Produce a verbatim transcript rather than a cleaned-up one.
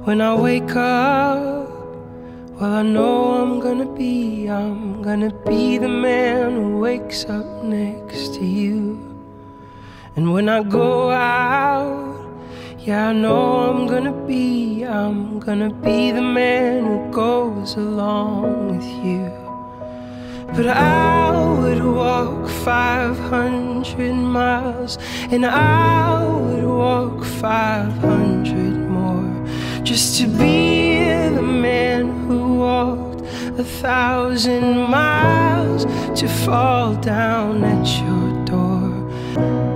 when I wake up, well, I know I'm gonna be, I'm gonna be the man who wakes up next to you. And when I go out, yeah, I know I'm gonna be, I'm gonna be the man who goes along with you. But I would walk five hundred miles, and I would walk five hundred more, just to be the man who walked a thousand miles, to fall down at your door.